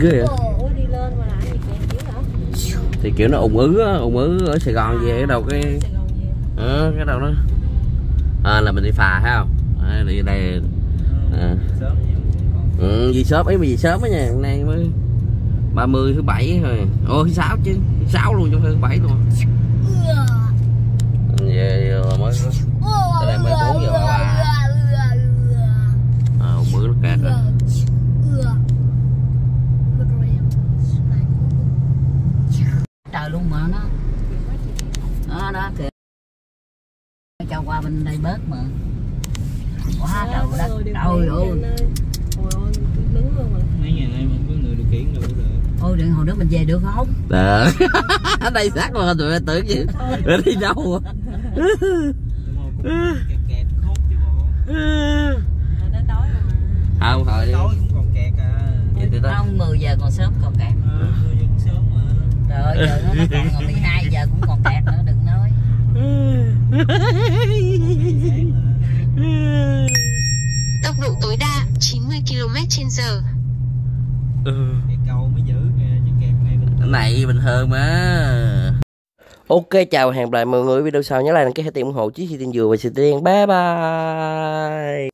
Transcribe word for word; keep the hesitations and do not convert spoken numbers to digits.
ghê vậy. Ủa đi lên mà lại gì kẹt dữ hả? Thì kiểu nó ủng ứ á, ủng ứ ở Sài Gòn về cái đầu cái ờ, cái đầu đó à, là mình đi phà thấy không? À, đi đây à. Ừ, gì sớm ấy mà gì sớm á nha, hôm nay mới ba mươi thứ bảy thôi. Ồ thứ sáu chứ, thứ sáu luôn trong thứ bảy luôn. Về giờ mới tới đây mới bốn giờ ba ba. À, mưa nó kẹt rồi. Trời luôn mà nó. Đó đó kìa. Cho qua bên đây bớt mà. Quá trời đất. Trời ơi. Ôi ôi, đứng luôn rồi. Mấy ngày nay mà không có người điều khiển đâu được. Ôi điện hồi đó mình về được không? Đờ. Ở đây sát mà tụi em tưởng gì. Ở đi đâu à? Kẹt kẹt khốt chứ bộ. Rồi tới tối rồi mà. Không thôi. Tối cũng còn kẹt à. Vậy thì đó. Không, mười giờ còn sớm còn kẹt. Ờ, mười giờ sớm mà. Trời ơi, giờ nó còn mười hai giờ cũng còn kẹt nữa, đừng nói. Tốc độ tối đa chín mươi ki lô mét trên giờ. Ừ. Kẹt cầu mới giữ kìa, chứ kẹt này bình Cái thường. này bình thường mà. Ok, chào hẹn gặp lại mọi người video sau, nhớ like đăng ký, hãy tìm ủng hộ Chí Sĩ Tiên Dừa và Sĩ Tiên. Bye bye.